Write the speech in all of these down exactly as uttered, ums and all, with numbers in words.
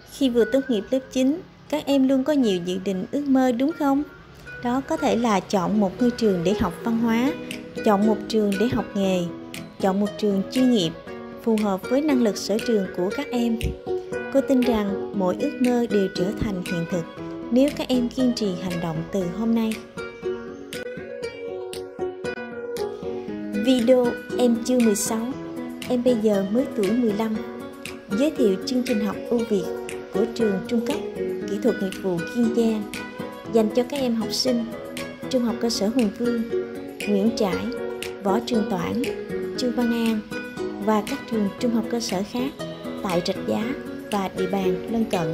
Khi vừa tốt nghiệp lớp chín, các em luôn có nhiều dự định ước mơ đúng không? Đó có thể là chọn một ngôi trường để học văn hóa, chọn một trường để học nghề, chọn một trường chuyên nghiệp, phù hợp với năng lực sở trường của các em. Cô tin rằng mỗi ước mơ đều trở thành hiện thực nếu các em kiên trì hành động từ hôm nay. Video em chưa mười sáu, em bây giờ mới tuổi mười lăm. Giới thiệu chương trình học ưu việt của trường trung cấp kỹ thuật nghiệp vụ Kiên Giang dành cho các em học sinh Trung học cơ sở Hùng Vương, Nguyễn Trãi, Võ Trường Toản, Trương Văn An và các trường trung học cơ sở khác tại Rạch Giá và địa bàn lân cận.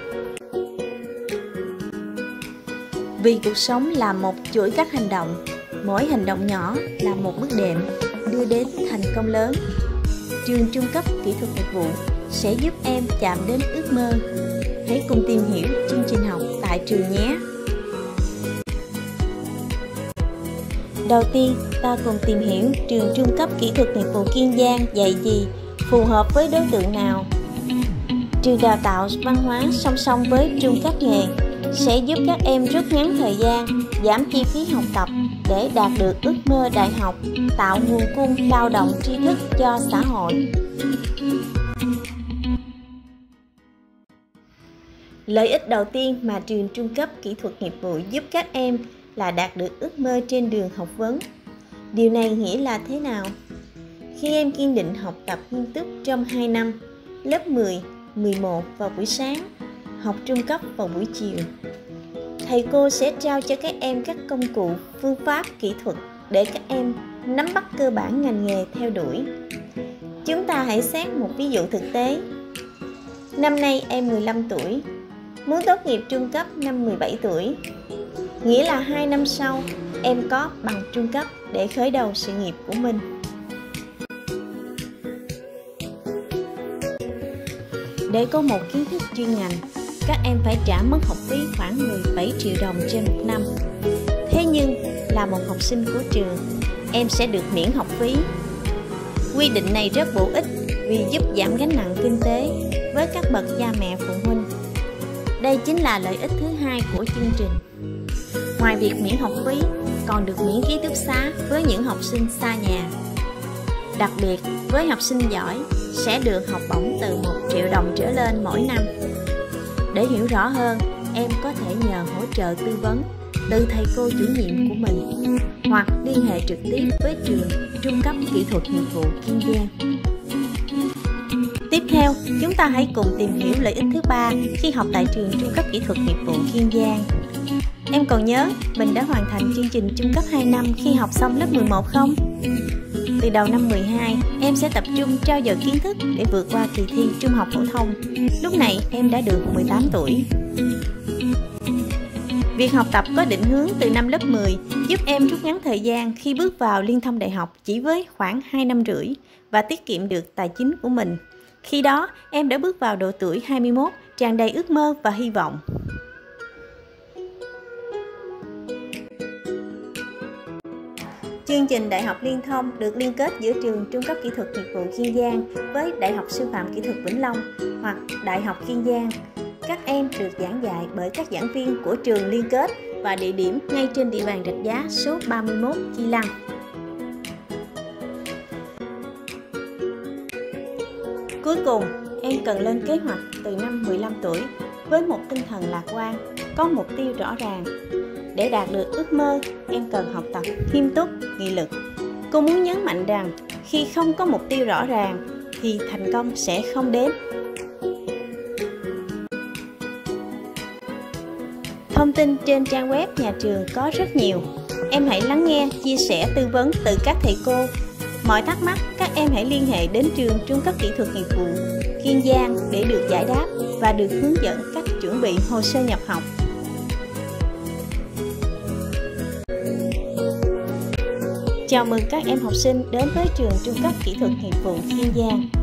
Vì cuộc sống là một chuỗi các hành động, mỗi hành động nhỏ là một bước đệm đưa đến thành công lớn. Trường trung cấp kỹ thuật nghiệp vụ sẽ giúp em chạm đến ước mơ. Hãy cùng tìm hiểu chương trình học tại trường nhé! Đầu tiên, ta cùng tìm hiểu trường trung cấp kỹ thuật nghiệp vụ Kiên Giang dạy gì, phù hợp với đối tượng nào. Trường đào tạo văn hóa song song với trung cấp nghề sẽ giúp các em rút ngắn thời gian, giảm chi phí học tập để đạt được ước mơ đại học, tạo nguồn cung lao động tri thức cho xã hội. Lợi ích đầu tiên mà trường trung cấp kỹ thuật nghiệp vụ giúp các em là đạt được ước mơ trên đường học vấn. Điều này nghĩa là thế nào? Khi em kiên định học tập nghiêm túc trong hai năm, lớp mười, mười một vào buổi sáng, học trung cấp vào buổi chiều, thầy cô sẽ trao cho các em các công cụ, phương pháp, kỹ thuật để các em nắm bắt cơ bản ngành nghề theo đuổi. Chúng ta hãy xét một ví dụ thực tế. Năm nay em mười lăm tuổi, muốn tốt nghiệp trung cấp năm mười bảy tuổi. Nghĩa là hai năm sau, em có bằng trung cấp để khởi đầu sự nghiệp của mình. Để có một kiến thức chuyên ngành, các em phải trả mức học phí khoảng mười bảy triệu đồng trên một năm. Thế nhưng, là một học sinh của trường, em sẽ được miễn học phí. Quy định này rất bổ ích vì giúp giảm gánh nặng kinh tế với các bậc cha mẹ phụ huynh. Đây chính là lợi ích thứ hai của chương trình. Ngoài việc miễn học phí, còn được miễn ký túc xá với những học sinh xa nhà. Đặc biệt, với học sinh giỏi, sẽ được học bổng từ một triệu đồng trở lên mỗi năm. Để hiểu rõ hơn, em có thể nhờ hỗ trợ tư vấn từ thầy cô chủ nhiệm của mình hoặc liên hệ trực tiếp với trường trung cấp kỹ thuật nghiệp vụ Kiên Giang. Tiếp theo, chúng ta hãy cùng tìm hiểu lợi ích thứ ba khi học tại trường trung cấp kỹ thuật nghiệp vụ Kiên Giang. Em còn nhớ mình đã hoàn thành chương trình trung cấp hai năm khi học xong lớp mười một không? Từ đầu năm mười hai, em sẽ tập trung trau dồi kiến thức để vượt qua kỳ thi trung học phổ thông. Lúc này em đã được mười tám tuổi. Việc học tập có định hướng từ năm lớp mười giúp em rút ngắn thời gian khi bước vào liên thông đại học chỉ với khoảng hai năm rưỡi và tiết kiệm được tài chính của mình. Khi đó, em đã bước vào độ tuổi hai mươi mốt, tràn đầy ước mơ và hy vọng. Chương trình Đại học Liên thông được liên kết giữa trường trung cấp kỹ thuật nghiệp vụ Kiên Giang với Đại học Sư phạm Kỹ thuật Vĩnh Long hoặc Đại học Kiên Giang. Các em được giảng dạy bởi các giảng viên của trường liên kết và địa điểm ngay trên địa bàn Rạch Giá số ba mươi mốt Chi Lăng. Cuối cùng, em cần lên kế hoạch từ năm mười lăm tuổi với một tinh thần lạc quan, có mục tiêu rõ ràng. Để đạt được ước mơ, em cần học tập nghiêm túc, nghị lực. Cô muốn nhấn mạnh rằng khi không có mục tiêu rõ ràng thì thành công sẽ không đến. Thông tin trên trang web nhà trường có rất nhiều. Em hãy lắng nghe, chia sẻ, tư vấn từ các thầy cô. Mọi thắc mắc, các em hãy liên hệ đến trường trung cấp kỹ thuật nghiệp vụ Kiên Giang để được giải đáp và được hướng dẫn cách chuẩn bị hồ sơ nhập học. Chào mừng các em học sinh đến với trường trung cấp kỹ thuật nghiệp vụ Kiên Giang.